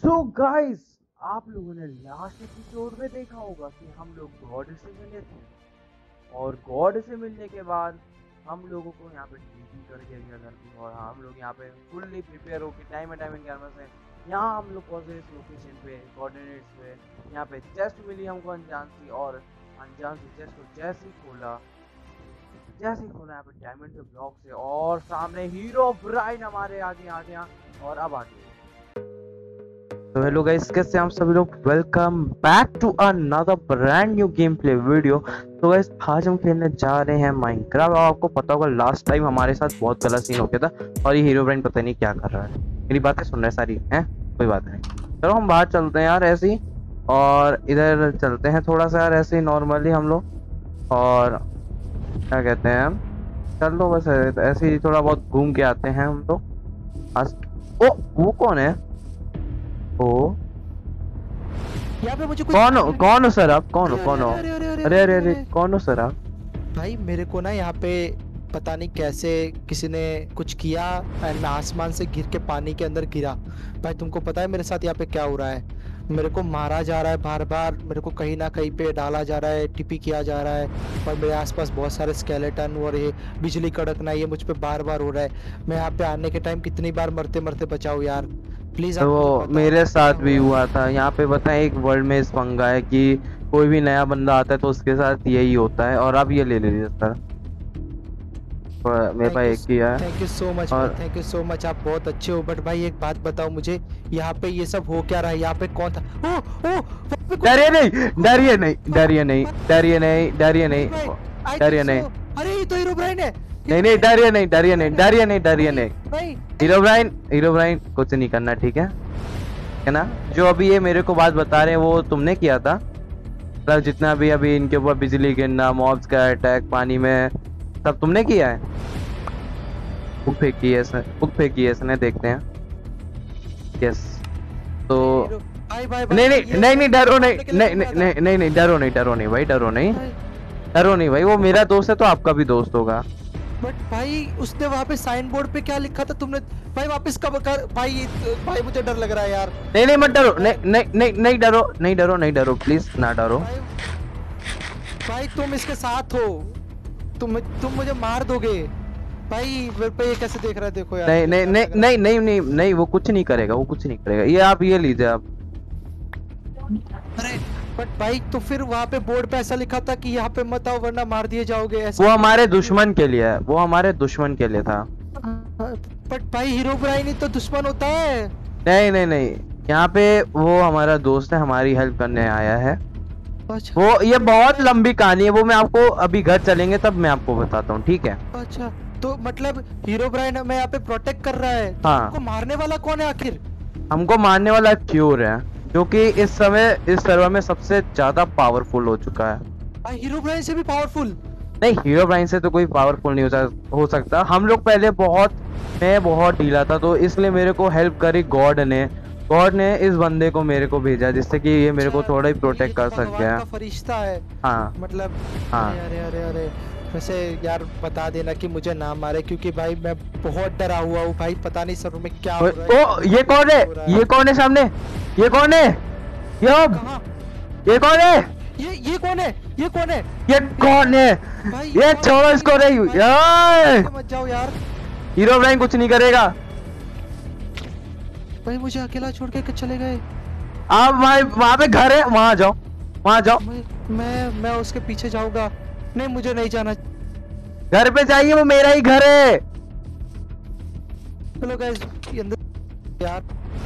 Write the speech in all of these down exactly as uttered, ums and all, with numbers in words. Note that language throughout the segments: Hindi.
सो गाइस, आप लोगों ने लास्ट एपिसोड में देखा होगा कि हम लोग गॉड से मिले थे और गॉड से मिलने के बाद हम लोगों को यहाँ पे टीपी करके गया धरती और हम लोग यहाँ पे फुल्ली प्रिपेयर होकर टाइम एंड टाइम कैमरा से यहाँ हम लोग पहुँचे इस लोकेशन पे कोऑर्डिनेट्स पे। यहाँ पे चेस्ट मिली हमको अनजान सी और अनजान सी चेस्ट को जैसे ही खोला जैसे ही खोला यहाँ पे डायमंड के ब्लॉक से और सामने हीरो ब्राइन हमारे आगे आ गया और अब आगे। तो हेलो गाइस, कैसे हम सभी लोग, welcome back to another brand new game play video. तो गाइस आज हम खेलने जा रहे हैं माइनक्राफ्ट। आपको पता होगा लास्ट टाइम हमारे साथ बहुत गलत सीन हो गया था और ये हीरो ब्राइन पता नहीं क्या कर रहा है। मेरी बातें सुन रहे सारी हैं, कोई बात नहीं। चलो हम बाहर चलते हैं यार ऐसे ही, और इधर चलते हैं थोड़ा सा यार ऐसे ही नॉर्मली हम लोग, और क्या कहते हैं हम, चल दो बस ऐसे ही थोड़ा बहुत घूम के आते हैं हम तो आज। ओ वो कौन है? ओ यहाँ पे मुझे कुछ कौन हो कौन हो सर आप? कौन हो कौन हो? अरे अरे अरे अरे अरे अरे कौन हो सर आप? भाई मेरे को ना यहाँ पे पता नहीं कैसे किसी ने कुछ किया एंड मैं आसमान से गिर के पानी के अंदर गिरा। भाई तुमको पता है मेरे साथ यहाँ पे क्या हो रहा है? मेरे को मारा जा रहा है बार बार, मेरे को कहीं ना कहीं पे डाला जा रहा है, टिपी किया जा रहा है, और मेरे आसपास बहुत सारे स्केलेटन और ये बिजली कड़कना ये मुझ पे बार बार हो रहा है। मैं यहाँ पे आने के टाइम कितनी बार मरते मरते बचाऊं यार, प्लीज। तो वो मेरे साथ भी हुआ था यहाँ पे। बताएं, एक वर्ल्ड में इस पंगा है कि कोई भी नया बंदा आता है तो उसके साथ यही होता है। और अब ये ले लीजिए सर, मेरे पास एक किया है। Thank you so much, thank you so much, आप बहुत अच्छे हो। बट भाई एक बात बताओ मुझे, यहाँ पे ये सब हो क्या रहा है? यहाँ पे कौन था? ओ ओ डरिए नहीं डरिए नहीं डरिए नहीं डरिए नहीं डरिए नहीं डरिए नहीं। अरे ये तो हीरो ब्राइन है। नहीं नहीं डरिए नहीं डरिए नहीं डरिए नहीं डरिए नहीं। हीरो ब्राइन हीरो ब्राइन कुछ नहीं करना, ठीक है है ना? जो अभी ये मेरे को बात बता रहे हैं वो तुमने किया था? मतलब जितना भी अभी इनके ऊपर बिजली गिरना, मॉब्स का अटैक, पानी में, सब तुमने किया है? बुक फेंकी है इसने, बुक फेंकी है इसने, देखते हैं। यस तो नहीं नहीं नहीं नहीं डरो नहीं नहीं नहीं नहीं नहीं डरो नहीं डरो नहीं भाई, डरो नहीं डरो नहीं भाई। वो मेरा दोस्त है तो आपका भी दोस्त होगा। बट भाई उसने वहाँ पे साइन बोर्ड पे क्या लिखा था तुमने? भाई वापस कब कर भाई? भाई मुझे डर लग रहा है यार। नहीं नहीं मत डरो, नहीं नहीं नहीं नहीं डरो नहीं डरो नहीं डरो, प्लीज ना डरो। भाई, भाई तुम इसके साथ हो, तुम तुम मुझे मार दोगे। भाई मेरे पे ये कैसे देख रहा है? देखो यार। नहीं नहीं नहीं नहीं नहीं नहीं नहीं वो कुछ नहीं करेगा, वो कुछ नहीं करेगा। ये आप ये लीजिए आप। अरे बट भाई तो फिर वहाँ पे बोर्ड पे ऐसा लिखा था कि यहाँ पे मत आओ वरना मार दिए जाओगे, ऐसा। वो हमारे दुश्मन के लिए है, वो हमारे दुश्मन के लिए था। बट भाई हीरो ब्राइन ही तो दुश्मन होता है। नहीं नहीं नहीं, यहाँ पे वो हमारा दोस्त है, हमारी हेल्प करने आया है। अच्छा। वो ये बहुत लंबी कहानी है, वो मैं आपको अभी घर चलेंगे तब मैं आपको बताता हूँ, ठीक है? अच्छा तो मतलब हीरो ब्राइन हमें यहाँ पे प्रोटेक्ट कर रहा है। हाँ। हमको मारने वाला कौन है आखिर? हमको मारने वाला क्यूर है, जो कि इस समय इस सर्वर में सबसे ज्यादा पावरफुल हो चुका है। भाई हीरो ब्राइन से भी पावरफुल? नहीं, हीरो ब्राइन से तो कोई पावरफुल नहीं हो, सक, हो सकता। हम लोग पहले बहुत मैं बहुत ढीला था तो इसलिए मेरे को हेल्प करी गॉड ने। गॉड ने इस बंदे को मेरे को भेजा जिससे कि ये मेरे को थोड़ा ही प्रोटेक्ट कर सके। का फरिश्ता है। हाँ मतलब हाँ। अरे अरे अरे वैसे यार बता देना कि मुझे ना मारे, क्योंकि भाई मैं बहुत डरा हुआ हूँ भाई, पता नहीं सर में क्या हो रहा है। ओ ये कौन है? ये कौन है सामने? ये कौन है? ये ये कौन है? ये ये कौन है? ये कौन है? ये कौन है? ये छोड़ो इसको नहीं यार, मत जाओ यार। हीरो ब्राइन कुछ नहीं करेगा। भाई मुझे अकेला छोड़ के चले गए। आप भाई वहाँ पे घर है, वहाँ जाओ, वहाँ जाओ। मैं मैं, मैं उसके पीछे जाऊंगा। नहीं मुझे नहीं जाना। घर पे जाइए, वो मेरा ही घर है। चलो गाइस अंदर यार।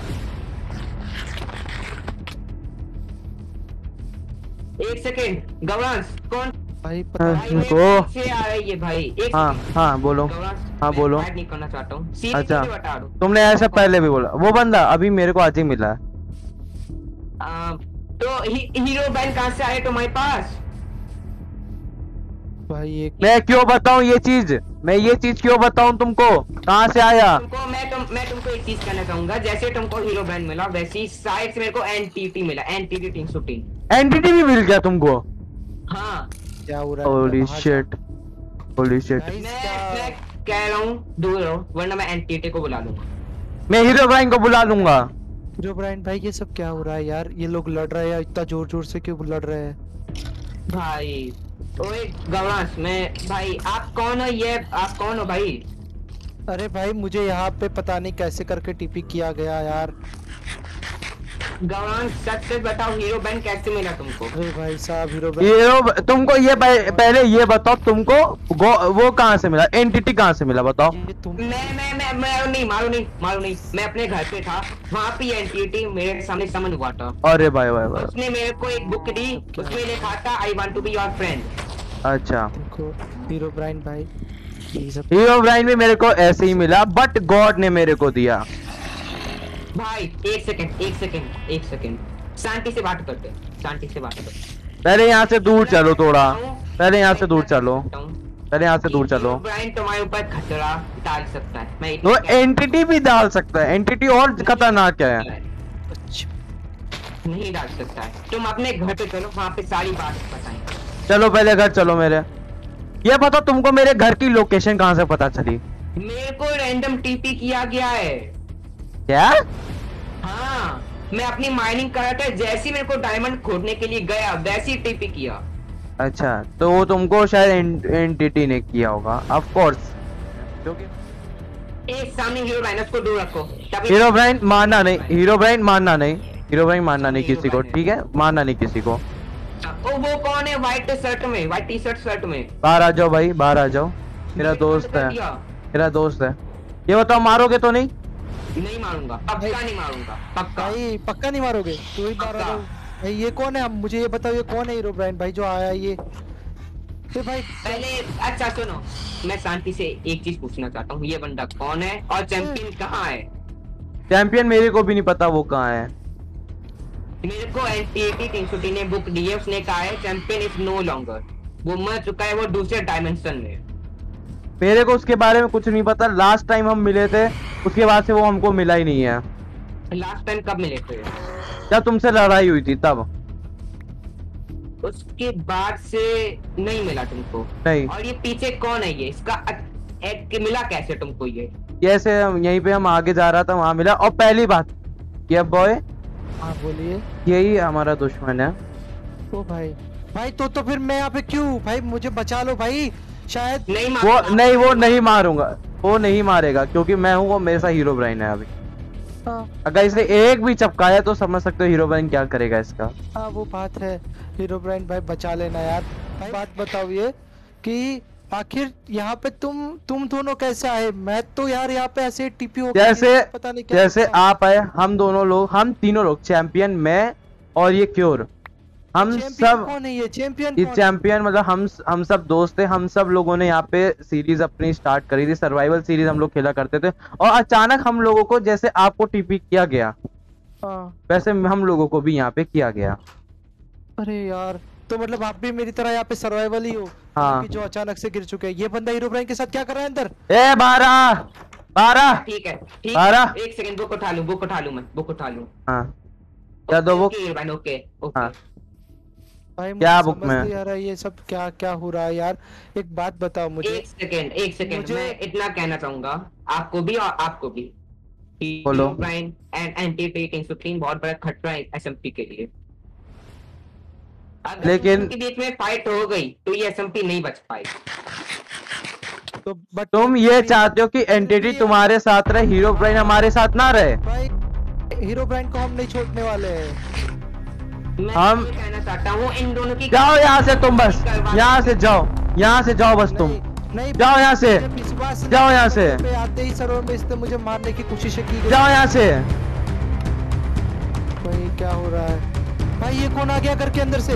एक सेकेंड गवास कौन? भाई पता हाँ, भाई को से आ रही है भाई। एक हाँ हाँ बोलो। गवास, हाँ बोलो। मैं नहीं करना चाहता हूँ। सीधे अच्छा सीधे बता दो। तुमने ऐसा पहले भी बोला। वो बंदा अभी मेरे को आज ही मिला है। आ, तो ही, हीरो बैन कहाँ से आए तुम्हारे पास? भाई एक मैं क्यों बताऊं ये चीज? मैं ये चीज क्यों बताऊं तुमको? कहाँ से आया? तुमको मैं तुम मैं तुमको एक चीज कहना चाहूंगा। जैसे तुमको हीरो बैन मिला वैसे ही साइड से मेरे को एनटीटी मिला, एनटीटी टीम शूटिंग। एंटिटी भी मिल गया तुमको? हाँ क्या हो रहा है? Holy shit, holy shit. Guys, मैं क्या- मैं कह रहा हूँ दूर रहो वरना मैं एनटीटी को बुला लूंगा। मैं हीरो ब्राइन को बुला लूंगा। हीरो ब्राइन भाई ये सब क्या हो रहा है यार? ये लोग लड़ रहे हैं इतना जोर जोर से, क्यों लड़ रहे हैं? भाई ओए गवास, मैं भाई आप कौन हो? ये आप कौन हो भाई? अरे भाई मुझे यहाँ पे पता नहीं कैसे करके टीपी किया गया यार। गवास सच सच बताओ, हीरो बैन कैसे मिला तुमको? अरे भाई साहब हीरो ब्राइन हीरो तुमको ये पह- पहले ये बताओ, तुमको वो, वो कहाँ से मिला, एंटिटी कहाँ से मिला बताओ? ये तुम मैं मैं मैं मारो नहीं मारो नहीं मारो नहीं मैं अपने घर पे था, वहाँ पे एंटिटी मेरे सामने समन हुआ था। अरे भाई भाई भाई। उसने मेरे को एक बुक दी, उसमें लिखा था I want to be your friend. अच्छा, देखो हीरो ब्राइन भाई ये सब हीरो ब्राइन भी मेरे को ऐसे ही मिला, बट गॉड ने मेरे को दिया। भाई एक सेकंड एक सेकंड एक सेकंड शांति से बात करते हैं, शांति से बात करते पहले यहाँ से दूर चलो थोड़ा, पहले यहाँ से दूर चलो, हैं। पहले यहाँ से दूर चलो। ब्राइन तुम्हारे ऊपर खतरा डाल सकता है, मैं वो इतना एंटिटी भी डाल सकता है, एंटिटी और खतरनाक है। अच्छा। नहीं डाल सकता है। तुम अपने घर पे चलो, वहाँ पे सारी बात बताएंगे। चलो पहले घर चलो मेरे। ये बताओ तुमको मेरे घर की लोकेशन कहाँ से पता चली? मेरे को रैंडम टीपी किया गया है। क्या? हाँ, मैं अपनी माइनिंग कर रहा था, जैसे ही मेरे को डायमंड खोदने के लिए गया वैसे ही टीपी किया। अच्छा, तो वो तुमको शायद एंटिटी ने किया होगा, ऑफ कोर्स, क्योंकि एक सामने हीरो ब्राइन को दूर रखो। तभी हीरो ब्राइन मारना नहीं, हीरो ब्राइन मारना नहीं, हीरो ब्राइन मारना नहीं किसी को, ठीक है? मारना नहीं किसी को। ओ वो कौन है व्हाइट शर्ट में, व्हाइट टी शर्ट शर्ट में? बाहर आ जाओ भाई, बाहर आ जाओ, मेरा मेरे को दोस्त कर है, दिया। मेरा दोस्त है। ये बताओ मारोगे तो नहीं? नहीं मारूंगा, पक्का नहीं मारूंगा, पक्का। भाई पक्का नहीं मारोगे? तू ही मार रहा पक्का। है। भाई ये कौन है? अब मुझे ये बताओ ये कौन है हीरो ब्राइन भाई जो आया है ये? ये भाई पहले अच्छा सुनो, मैं शांति से एक चीज पूछना चाहता हूँ, ये बंदा कौन है और चैंपियन कहाँ है? चैंपियन मेरे को भी नहीं पता वो कहाँ है। मेरे को एनटीटी तीन सौ तीन ने बुक दी है, उसने कहा है चैंपियन इज नो लॉन्गर, वो मर चुका है, वो दूसरे डायमेंशन में। मेरे को उसके बारे में कुछ नहीं पता, लास्ट टाइम हम मिले थे उसके बाद से वो हमको मिला ही नहीं है। लास्ट टाइम कब मिले थे? जब तुमसे लड़ाई हुई थी तब। उसके बाद से नहीं मिला तुमको? नहीं। और ये पीछे कौन है? ये इसका एक के मिला कैसे तुमको ये? जैसे हम यहीं पे हम आगे जा रहा था वहां मिला। और पहली बात, ये बॉय हाँ बोलिए। यही हमारा दुश्मन है। ओ भाई भाई तो तो फिर मैं यहाँ पे क्यों? भाई मुझे बचा लो भाई, शायद नहीं वो मारूंगा। नहीं, वो नहीं मारूंगा, वो नहीं मारेगा क्योंकि मैं हूँ, वो मेरे साथ हीरो ब्राइन है अभी। हाँ अगर इसने एक भी चपकाया तो समझ सकते हो हीरो ब्राइन क्या करेगा इसका। हाँ वो बात है। हीरो ब्राइन भाई बचा लेना यार। भाई बात बताओ ये कि आखिर यहाँ पे तुम तुम दोनों कैसे आए? मैं तो यार यहाँ पे ऐसे टीपी हो गई, जैसे पता नहीं क्या जैसे होता। आप आए, हम दोनों लोग, हम तीनों लोग, चैंपियन, मैं और ये क्योर, हम चैंपियन सब, कौन है ये? चैंपियन ये कौन है? चैंपियन मतलब हम हम सब दोस्त थे। हम सब लोगों ने यहाँ पे सीरीज अपनी स्टार्ट करी थी, सर्वाइवल सीरीज हम लोग खेला करते थे। और अचानक हम लोगों को, जैसे आपको टीपी किया गया हाँ। वैसे हम लोगों को भी यहाँ पे किया गया। अरे यार तो मतलब आप भी मेरी तरह यहाँ पे सर्वाइवल ही हो? हाँ। कि जो अचानक से गिर चुके हैं। ये बंदा हीरो ब्राइन के साथ क्या कर रहा है अंदर? ए बारह बारह ठीक है ठीक बारह। है, एक सेकंड बुक उठा लूं, बुक उठा लूं, मैं बुक उठा लूं। हाँ क्या दो वो? ओके भाई, ओके ओके। हाँ भाई क्या मुझे बुक समझ में? नहीं आ रहा ये सब क्या क्या हो रहा है यार। एक बात बताओ मुझे। एक सेकंड एक सेकंड मुझे- मैं इतना कहना चाहूंगा आपको भी और आपको भी, बोलो। ब्राइन एंड एंटी तीन सौ तीन बहुत बड़ा खतरा है एसएमपी के लिए। अगर लेकिन- उनके बीच में फाइट हो गई तो ये एसएमपी नहीं बच पाएगी। तो बट तुम ये चाहते हो कि एंटिटी तुम्हारे साथ रहे, हीरो ब्राइन हमारे साथ ना रहे? भाई हीरो ब्राइन को हम नहीं छोड़ने वाले हैं। मैं हम- ये कहना चाहता हूँ इन दोनों की जाओ यहाँ से तुम, बस यहाँ से जाओ, यहाँ से जाओ बस तुम, नहीं, नहीं जाओ यहाँ से, मुझे विश्वास नहीं जाओ है। यहाँ से। पे आते ही सरों में इसने मुझे मारने की कोशिश की गई। जाओ यहाँ से। भाई क्या हो रहा है? भाई ये कौन आ गया घर के अंदर से?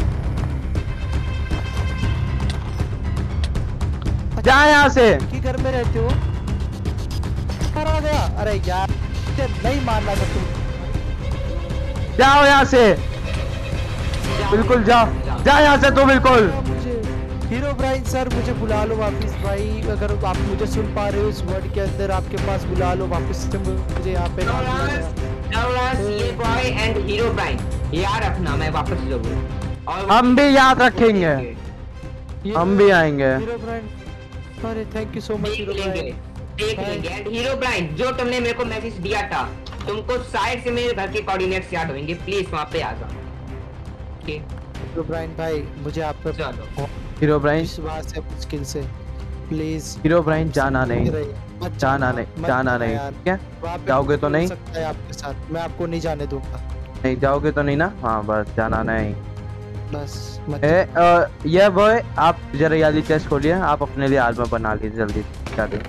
जा यहाँ से। कि घर में रहते हो? घर आ गया? अरे यार मुझे नहीं मारना था तुम। जाओ यहाँ से, बिल्कुल जाओ, जा यहाँ से तू बिल्कुल। मुझे हीरो ब्राइन सर मुझे बुला लो वापस भाई, अगर आप मुझे सुन पा रहे हो इस वर्ड के अंदर आपके पास, बुला लो वापस से मुझे यहाँ पे डाल दिया गया। नवराज, ये बॉय एंड हीरो ब्राइन याद रखना, मैं वापस जरूर। और हम भी याद रखेंगे, ये हम भी आएंगे। हीरो ब्राइन, अरे थैंक यू सो मच देख हीरो लेंगे ब्राइन। देख भाई। लेंगे। एंड हीरो ब्राइन, जो तुमने मेरे को मैसेज दिया था तुमको साइड से मेरे घर के कोऑर्डिनेट्स याद होंगे, प्लीज वहाँ पे आ जाओ। ओके ब्राइन भाई, मुझे आप पे चलो। हीरो ब्राइन, विश्वास है मुश्किल से, प्लीज हीरो ब्राइन जाना नहीं, जाना नहीं, जाना नहीं, ठीक है? जाओगे तो नहीं? सकता है आपके साथ, मैं आपको नहीं जाने दूंगा। नहीं जाओगे तो नहीं ना? हाँ बस जाना नहीं। बस मत ए, अ, ये बॉय आप जरा याली चेस्ट खोलिए, आप अपने लिए आलमा बना लीजिए जल्दी जाके।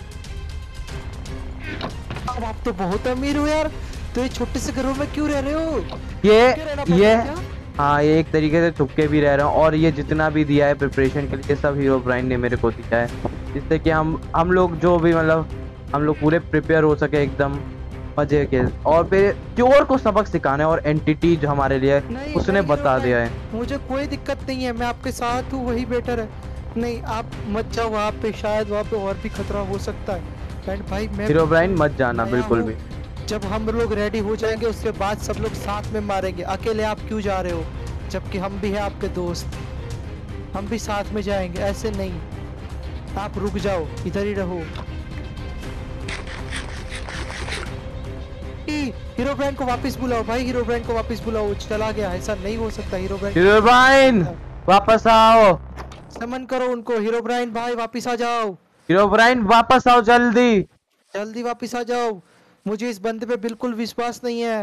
अब आप तो बहुत अमीर हो यार, तो ये छोटे से घरों में क्यों रह रहे हो? ये क्यों रहना पड़ ये रहा है क्या? हाँ ये एक तरीके से छुपके भी रह रहे हैं, और ये जितना भी दिया है प्रिपरेशन के लिए सब हीरो ब्राइन ने मेरे को दिया है, जिससे कि हम हम लोग जो भी मतलब हम लोग पूरे प्रिपेयर हो सके एकदम मजे के। और फिर क्योर को सबक सिखाना है, और एंटिटी जो हमारे लिए नहीं, उसने नहीं, बता हीरो दिया है। ब्राइन, मुझे कोई दिक्कत नहीं है, मैं आपके साथ हूँ, वही बेटर है। नहीं आप मत जाओ वहाँ पे, शायद वहाँ पे और भी खतरा हो सकता है। एंड भाई मैं हीरो ब्राइन मत जाना नया बिल्कुल हूँ। भी। जब हम लोग रेडी हो जाएंगे उसके बाद सब लोग साथ में मारेंगे, अकेले आप क्यों जा रहे हो? जबकि हम भी हैं आपके दोस्त, हम भी साथ में जाएंगे, ऐसे नहीं। आप रुक जाओ, इधर ही रहो। ई, हीरो ब्रांड को वापस बुलाओ भाई, हीरो ब्रांड को वापस बुलाओ, चला गया, ऐसा नहीं हो सकता। हीरो ब्रांड हीरो ब्राइन वापस आओ, समन करो उनको। हीरो ब्रांड भाई वापस आ जाओ, हीरो ब्राइन वापस आओ जल्दी। जल्दी वापस आ जाओ, मुझे इस बंदे पे बिल्कुल विश्वास नहीं है।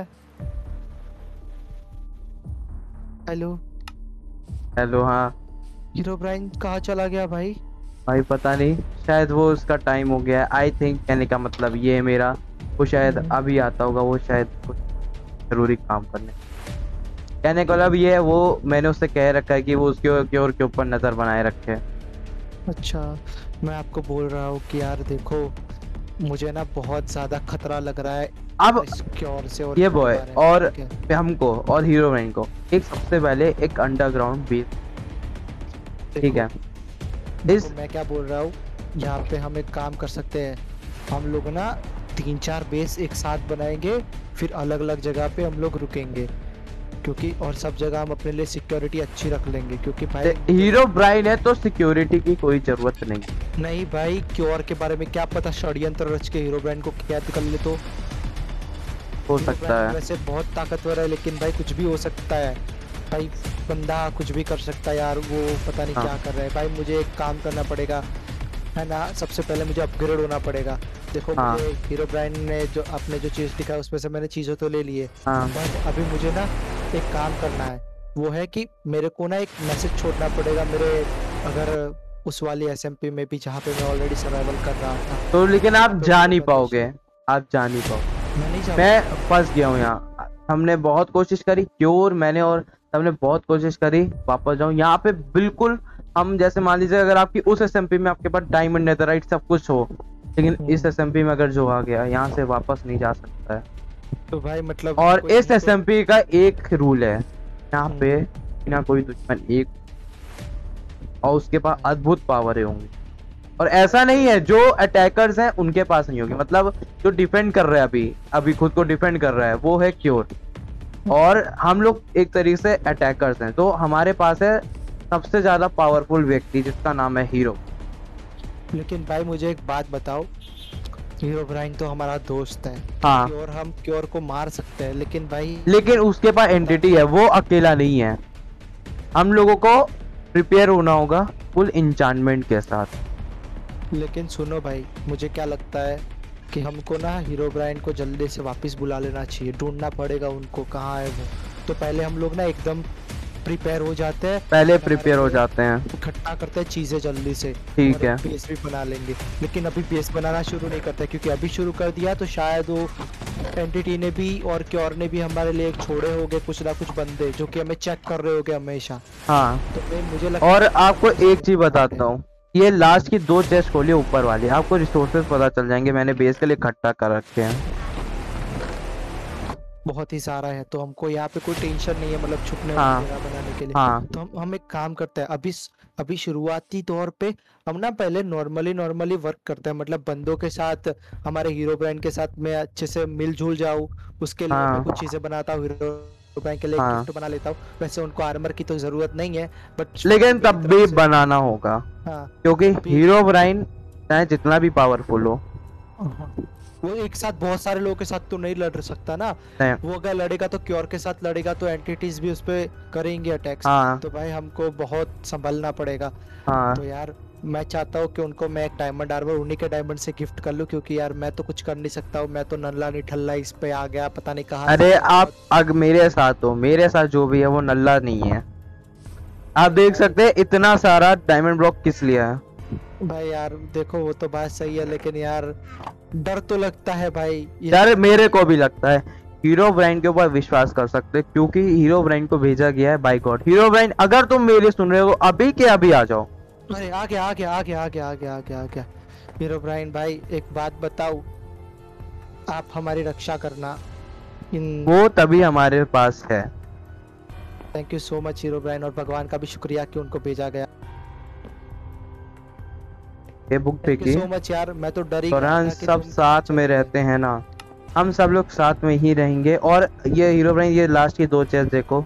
हेलो हेलो, हाँ हीरो ब्रांड कहाँ चला गया भाई? भाई पता नहीं, शायद वो उसका टाइम हो गया। आई थिंक कहने का मतलब ये है मेरा, वो शायद अभी आता होगा, वो शायद कुछ जरूरी काम करने। कहने का मतलब ये है, वो मैंने उससे कह रखा है कि वो उसके क्योर के ऊपर नजर बनाए रखे। अच्छा, मैं आपको बोल रहा हूँ कि यार देखो, मुझे ना बहुत ज्यादा खतरा लग रहा है अब इस क्योर से और ये इसके बॉय बारे में, और ठीक है? हमको और हीरो ब्राइन को एक सबसे पहले एक अंडरग्राउंड बेस, ठीक है? इस देखो, मैं क्या बोल रहा हूँ, यहाँ पे हम एक काम कर सकते हैं, हम लोग ना तीन चार बेस एक साथ बनाएंगे, फिर अलग अलग जगह पे हम लोग रुकेंगे, क्योंकि और सब जगह हम अपने लिए सिक्योरिटी अच्छी रख लेंगे, क्योंकि भाई हीरो ब्राइन है तो सिक्योरिटी की कोई जरूरत नहीं। नहीं भाई, क्योर के बारे में क्या पता, षड्यंत्र रच के हीरो ब्रांड को कैद कर ले तो हो हीरो सकता ब्रांड है। वैसे बहुत ताकतवर है, लेकिन भाई कुछ भी हो सकता है भाई, बंदा कुछ भी कर सकता है यार, वो पता नहीं हाँ। क्या कर रहा है। भाई मुझे एक काम करना पड़ेगा, है ना, सबसे पहले मुझे अपग्रेड होना पड़ेगा। देखो हाँ। मुझे हीरो ब्रांड ने जो आपने जो चीज़ दिखाई उसमें से मैंने चीज़ें तो ले ली है, हाँ बट अभी मुझे ना एक काम करना है, वो है कि मेरे को ना एक मैसेज छोड़ना पड़ेगा मेरे, अगर उस वाली एसएमपी में भी जहाँ पे मैं ऑलरेडी सर्वाइवल कर रहा था। तो लेकिन आप तो जा मेरे नहीं बंदे पाओगे, से- आप जा नहीं पाओगे। मैं नहीं जा मैं फंस गया हूँ यहाँ, हमने बहुत कोशिश करी, क्योर मैंने और सबने बहुत कोशिश करी वापस जाऊँ यहाँ पे। बिल्कुल हम जैसे मान लीजिए अगर आपकी उस एसएमपी में आपके पास डायमंड नेथरराइट सब कुछ हो, लेकिन इस एसएमपी में अगर जो आ गया यहाँ से वापस नहीं जा सकता है। तो भाई मतलब और कोई इस तुमको- एसएमपी का एक रूल है, यहाँ पे बिना कोई दुश्मन एक, और उसके पास अद्भुत पावर होंगी, और ऐसा नहीं है जो अटैकर्स हैं उनके पास नहीं होगी। मतलब जो डिफेंड कर रहा है अभी अभी खुद को डिफेंड कर रहा है वो है क्योर, और हम लोग एक तरीके से अटैकर्स हैं। तो हमारे पास है सबसे ज्यादा पावरफुल व्यक्ति जिसका नाम है हीरो। लेकिन भाई मुझे एक बात बताओ, हीरो ब्राइन तो हमारा दोस्त है, हाँ क्योर हम क्योर को मार सकते हैं, लेकिन भाई लेकिन उसके पास एंटिटी है, वो अकेला नहीं है। हम लोगों को प्रिपेयर होना होगा फुल इंचांटमेंट के साथ। लेकिन सुनो भाई, मुझे क्या लगता है कि हमको ना हीरो ब्राइन को जल्दी से वापस बुला लेना चाहिए, ढूंढना पड़ेगा उनको कहाँ है वो। तो पहले हम लोग ना एकदम प्रिपेयर हो जाते हैं, पहले प्रिपेयर हो जाते हैं, इकट्ठा करते हैं चीजें जल्दी से, ठीक और है। बेस भी बना लेंगे। लेकिन अभी बेस बनाना शुरू नहीं करते, क्योंकि अभी शुरू कर दिया तो शायद वो एंटिटी ने भी और क्योर ने भी हमारे लिए एक छोड़े होंगे कुछ ना कुछ बंदे, जो कि हमें चेक कर रहे होंगे हमेशा। हाँ तो भाई मुझे लगता और आपको एक चीज बताता हूँ, ये लास्ट की दो चेस्ट खोलिए ऊपर वाली, आपको रिसोर्सेज पता चल जाएंगे, मैंने बेस के लिए इकट्ठा कर रखे हैं। बहुत ही सारा है, तो हमको यहाँ पे कोई टेंशन नहीं है, मतलब छुपने हाँ। वाली जगह बनाने के लिए। हाँ तो हम हम एक काम करते हैं, अभी अभी शुरुआती तौर पे हम ना पहले नॉर्मली नॉर्मली वर्क करते हैं, मतलब बंदों के साथ, हमारे हीरो ब्रांड के साथ मैं अच्छे से मिलजुल जाऊँ, उसके लिए हाँ। मैं कुछ चीजें बनाता हूँ, हीरो ब्रांड के लिए हाँ। गिफ्ट बना लेता हूँ। वैसे उनको आर्मर की तो जरूरत नहीं है, बट लेकिन तब भी बनाना होगा, हाँ क्योंकि अभी- हीरो ब्राइन चाहे जितना भी पावरफुल हो, वो एक साथ बहुत सारे लोगों के साथ तो नहीं लड़ सकता ना। नहीं। वो अगर लड़ेगा तो क्योर के साथ लड़ेगा तो एंटिटीज भी उस पे करेंगे अटैक्स। हाँ तो भाई हमको बहुत संभलना पड़ेगा। हाँ। तो यार मैं चाहता हूँ कि उनको मैं एक डायमंड आर्मर उन्हीं के डायमंड से गिफ्ट कर लूँ, क्योंकि यार मैं तो कुछ कर नहीं सकता हूँ। मैं तो नल्ला निठल्ला इस पे आ गया, पता नहीं कहाँ से अरे आ गया। आप अग मेरे साथ हो, मेरे साथ जो भी है वो नल्ला नहीं है। आप देख भाई सकते हैं इतना सारा डायमंड ब्लॉक किस लिया है। भाई यार देखो वो तो बात सही है, लेकिन यार डर तो लगता है भाई ये। यार मेरे को भी लगता है। हीरो ब्रांड के ऊपर विश्वास कर सकते हैं, क्योंकि हीरो ब्रांड को भेजा गया है बाय गॉड। हीरो ब्रांड अगर तुम मेरे सुन रहे हो अभी के अभी आ जाओ। अरे आ गया आ गया आ गया आ गया आ गया आ गया आ गया। हीरो ब्राइन भाई एक बात बताओ, आप हमारी रक्षा करना इन। वो तभी हमारे पास है। Thank you so much Herobrine, और भगवान का भी शुक्रिया कि उनको भेजा गया। ये बुक थैंक यू देखिए। सो मच यार, मैं तो डर ही गया फरहान था कि सब तुम साथ में रहते हैं ना, हम सब लोग साथ में ही रहेंगे। और ये हीरो ब्रांड ये लास्ट की दो चेस्ट देखो।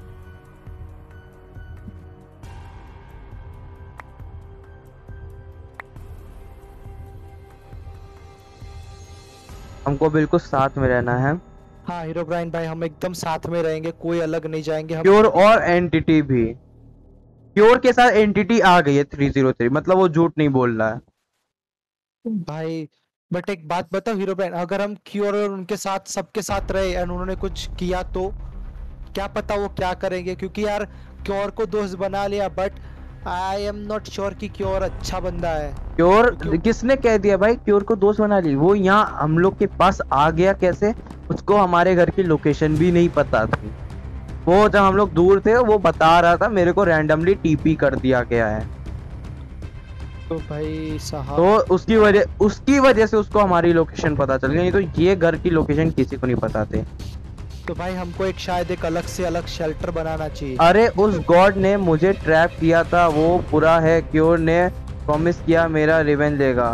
हमको बिल्कुल साथ में रहना है। हाँ हीरो ब्राइन भाई हम एकदम साथ में रहेंगे, कोई अलग नहीं जाएंगे हम। क्योर और एंटिटी भी। क्योर के साथ एंटिटी आ गई है थ्री जीरो थ्री, मतलब वो झूठ नहीं बोल रहा है। भाई बट एक बात बताओ हीरो ब्राइन, अगर हम क्योर और उनके साथ सबके साथ रहे एंड उन्होंने कुछ किया तो क्या पता वो क्या करेंगे, क्योंकि यार क्योर को दोस्त बना लिया, but I am not sure कि क्योर अच्छा बंदा है। क्योर क्यों- किसने कह दिया भाई क्योर को दोस्त बना ली? वो यहाँ हम लोग के पास आ गया कैसे? उसको हमारे घर की लोकेशन भी नहीं पता थी। वो जब हम लोग दूर थे वो बता रहा था मेरे को रैंडमली टीपी कर दिया गया है। तो भाई साहब तो उसकी वजह उसकी वजह से उसको हमारी लोकेशन पता चल गई, नहीं तो ये घर की लोकेशन किसी को नहीं पता थे। तो भाई हमको एक शायद एक अलग से अलग शेल्टर बनाना चाहिए। अरे उस गॉड ने मुझे ट्रैप किया था, वो पूरा है। क्योर ने प्रॉमिस किया मेरा रिवेंज लेगा।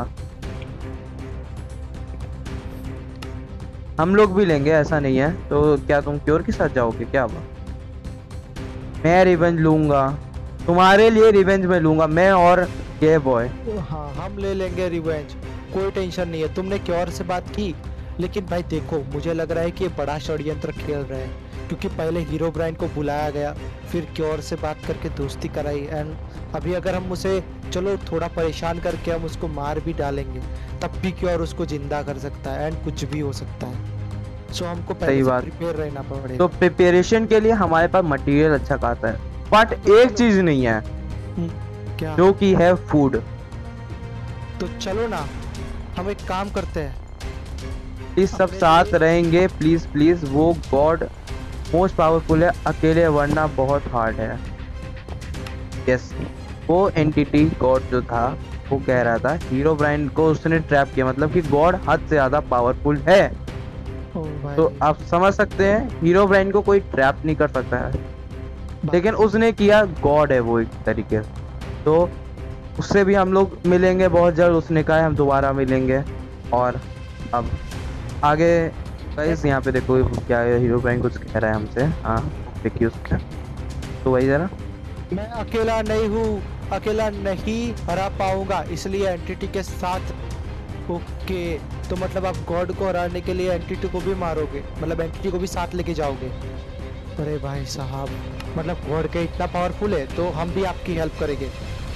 हम लोग भी लेंगे, ऐसा नहीं है। तो क्या तुम क्योर के साथ जाओगे क्या? अब मैं रिवेंज लूंगा, तुम्हारे लिए रिवेंज में लूंगा, मैं और ये बॉय। हाँ हम ले लेंगे रिवेंज, कोई टेंशन नहीं है। तुमने क्योर से बात की, लेकिन भाई देखो मुझे लग रहा है कि ये बड़ा षड्यंत्र खेल रहे हैं, क्योंकि पहले हीरो ब्रांड को बुलाया गया, फिर क्योर से बात करके दोस्ती कराई, एंड अभी अगर हम उसे चलो थोड़ा परेशान करके हम उसको मार भी डालेंगे, तब भी क्योर उसको जिंदा कर सकता है एंड कुछ भी हो सकता है। सो हमको पहले सही से बात। प्रिपेयर रहना पड़ेगा। तो प्रिपरेशन के लिए हमारे पास मटेरियल अच्छा खासा है, बट एक चीज नहीं है, हम्म, क्या? जो कि है फूड। तो चलो ना हम एक काम करते हैं, प्लीज सब अपने साथ लिए- रहेंगे, प्लीज प्लीज। वो गॉड मोस्ट पावरफुल है, अकेले वरना बहुत हार्ड है। यस, वो एंटिटी गॉड जो था वो कह रहा था हीरो ब्रांड को उसने ट्रैप किया, मतलब कि गॉड हद से ज्यादा पावरफुल है। ओ भाई, तो आप समझ सकते हैं हीरो ब्रांड को कोई ट्रैप नहीं कर सकता है, बात- लेकिन उसने किया। गॉड है वो एक तरीके से। तो उससे भी हम लोग मिलेंगे बहुत जल्द, उसने कहा है हम दोबारा मिलेंगे। और अब आगे गाइस यहाँ पे देखो क्या है, हीरो ब्रांड कुछ कह रहा है हमसे। हाँ देखिए उसका, तो वही जरा। मैं अकेला नहीं हूँ, अकेला नहीं हरा पाऊंगा, इसलिए एंटिटी के साथ। ओके, तो मतलब आप गॉड को हराने के लिए एंटिटी को भी मारोगे, मतलब एंटिटी को भी साथ लेके जाओगे? अरे भाई साहब, मतलब गॉड के इतना पावरफुल है तो हम भी आपकी हेल्प करेंगे,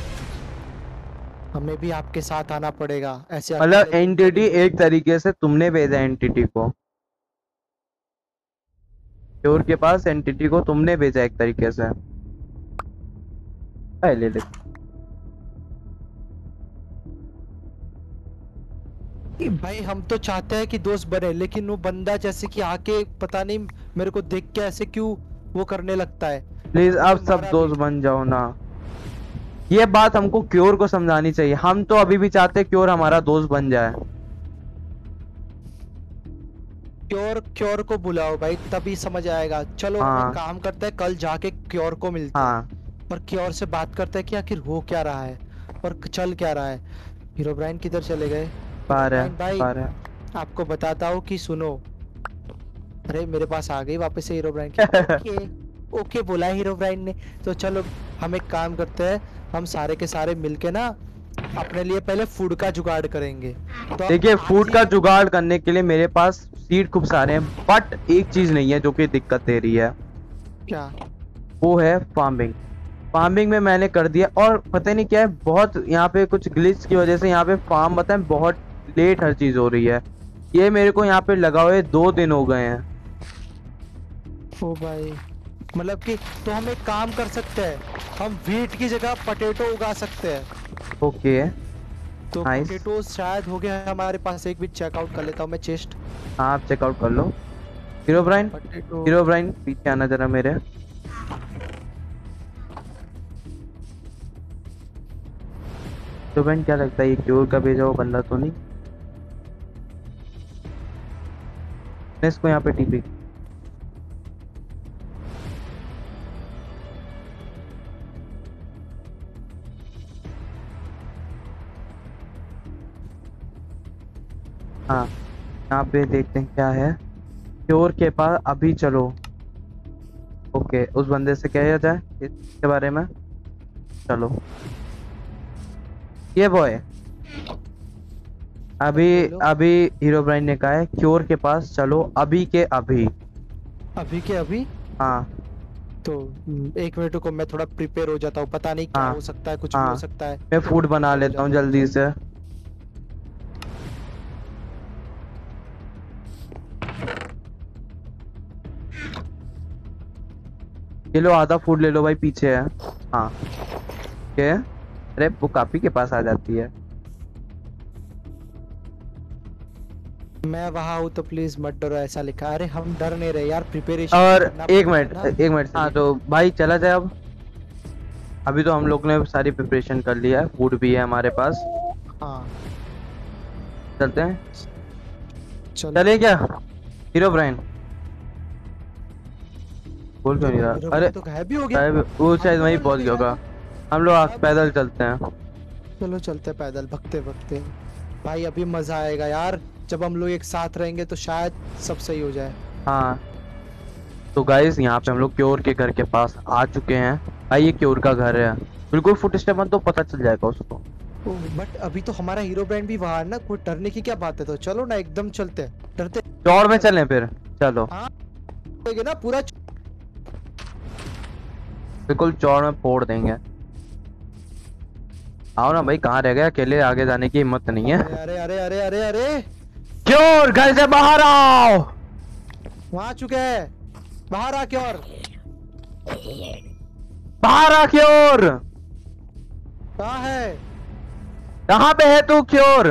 हमें भी आपके साथ आना पड़ेगा ऐसे। मतलब अकेले- एंटिटी एक तरीके से तुमने भेजा एंटिटी को, क्योर के पास एंटिटी को तुमने भेजा एक तरीके से। है, ले ले। कि भाई हम तो चाहते हैं कि दोस्त बने, लेकिन वो बंदा जैसे कि आके पता नहीं मेरे को देख के ऐसे क्यों वो करने लगता है। प्लीज अब मुझे सब मारा दोस्त भी। बन जाओ ना। ये बात हमको क्योर को समझानी चाहिए। हम तो अभी भी चाहते क्योर हमारा दोस्त बन जाए। क्योर क्योर को बुलाओ भाई, तभी समझ आएगा। चलो हम हाँ। एक काम करते हैं, कल जाके क्योर को मिलते हैं हाँ और क्योर से बात करते हैं कि आखिर हो क्या रहा है और चल क्या रहा है। हीरो ब्राइन किधर चले गए? बाहर है, हीरो ब्राइन बाहर भाई है। आपको बताता हूँ कि सुनो। अरे मेरे पास आ गई वापस से हीरो ब्राइन की। ओके ओके बोला है हीरो ब्राइन ने। तो चलो हम एक काम करते हैं, हम सारे के सारे मिलके ना अपने लिए पहले फूड का जुगाड़ करेंगे। तो देखिए, आज फूड ही- का जुगाड़ करने के लिए मेरे पास सीड खूब सारे हैं, बट एक चीज नहीं है जो कि दिक्कत दे रही है, क्या? वो है फार्मिंग। फार्मिंग में मैंने कर दिया, और पता नहीं क्या है, बहुत यहाँ पे कुछ ग्लिच की वजह से यहाँ पे फार्म बताएं बहुत लेट हर चीज हो रही है। ये मेरे को यहाँ पे लगा हुए दो दिन हो गए हैं। ओ भाई, मतलब कि तो हम एक काम कर सकते हैं, हम व्हीट की जगह पोटैटो उगा सकते हैं। ओके, तो नाइस। पोटैटो शायद हो गया है हमारे पास। एक भी चेकआउट कर लेता हूँ मैं चेस्ट। हाँ, आप चेकआउट कर लो। Herobrine, potato. Herobrine पीछे आना जरा मेरे। तो ब्राइन क्या लगता है, ये क्योर का भेजा हुआ बंदा तो नहीं? मैं इसको यहाँ पे टीपी। हाँ, यहाँ पे देखते हैं क्या है। क्योर के पास अभी चलो। ओके, उस बंदे से कहा जाए इसके बारे में। चलो, ये बॉय अभी बोलो। अभी हीरो ब्राइन ने कहा है क्योर के पास चलो अभी के अभी। अभी के अभी? हाँ तो हम्म, एक मिनट को मैं थोड़ा प्रिपेयर हो जाता हूँ। पता नहीं क्या हाँ, हो सकता है, कुछ भी हाँ, हो सकता है। मैं फूड बना प्रिपेयर हो लेता हूँ जाता जल्दी से। ये लो, आधा फूड ले लो भाई, पीछे है। हाँ, ओके। अरे वो काफी के पास आ जाती है। मैं वहां हूँ तो प्लीज मत डरो, ऐसा लिखा है। अरे हम डर नहीं रहे यार, प्रिपरेशन और एक मिनट, एक मिनट। हाँ तो भाई चला जाए अब। अभी तो हम लोग ने सारी प्रिपरेशन कर लिया है, फूड भी है हमारे पास। हाँ चलते हैं। चलो। चलिए क्या हीरो ब्राइन? बोल क्यों नहीं हीरो रहा? भाई अरे तो गायब भी हो गया। शायद वो शायद हम वहीं लोग पहुंच ने गया देखा होगा। हम लोग आज पैदल चलते हैं। चलो चलते पैदल, भगते भगते। भाई अभी मजा आएगा यार, जब हम लोग एक साथ रहेंगे तो शायद सब सही हो जाए। हाँ तो गाइस, यहाँ पे हम लोग क्योर के घर के पास आ चुके हैं। भाई ये क्योर का घर है, बिल्कुल फुट स्टेप मत तो पता चल जाएगा उसको। बट अभी तो हमारा हीरो ब्रांड भी वहां है ना, कोई डरने की क्या बात है। तो चलो ना, एकदम चलते हैं। डरते चौड़ में चलें फिर, चलो। रहेंगे ना पूरा। बिल्कुल चौड़ में फोड़ देंगे। आओ ना भाई, कहाँ रह गए? अकेले आगे जाने की हिम्मत नहीं है। अरे अरे अरे अरे अरे क्योर घर से बाहर आओ। वहां आ चुके हैं, बाहर आ क्योर। बाहर आ क्योर। कहाँ है? कहाँ पे है तू क्योर?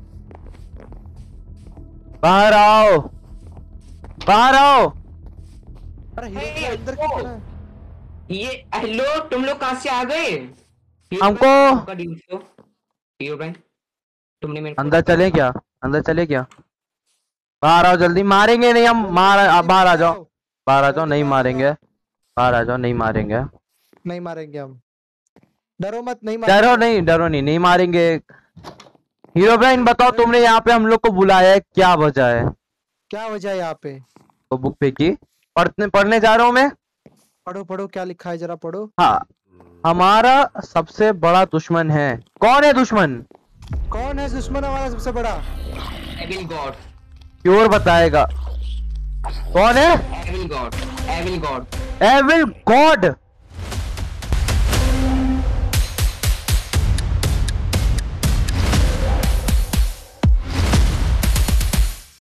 बाहर आओ, बाहर आओ। अरे हीरो Hey, के अंदर oh. कितना है? ये हेलो, तुम लोग कहाँ से आ गए? हीरो हमको भाई, आपका डील तो हीरो भाई, तुमने मेरे को अंदर चले क्या? अंदर चले क्या? बाहर आओ जल्दी, मारेंगे नहीं हम। मार आप बाहर आ जाओ, बाहर आ जाओ। नहीं मारेंगे, बाहर आ जाओ, नहीं मारेंगे। नहीं मारेंगे हम, डरो मत। नहीं मारेंगे। डरो नहीं, डरो नहीं, नहीं मारेंगे। हीरो ब्राइन बताओ, तुमने यहाँ पे हम लोग को बुलाया है, क्या वजह है? क्या वजह है यहाँ पे? वो बुक फेंकी, पढ़ने पढ़ने जा रहा हूँ मैं। पढ़ो पढ़ो, क्या लिखा है जरा पढ़ो। हाँ, हमारा सबसे बड़ा दुश्मन है। कौन है दुश्मन? कौन है दुश्मन हमारा सबसे बड़ा? एविल गॉड, क्योर बताएगा कौन है। Evil god, evil god. Evil God.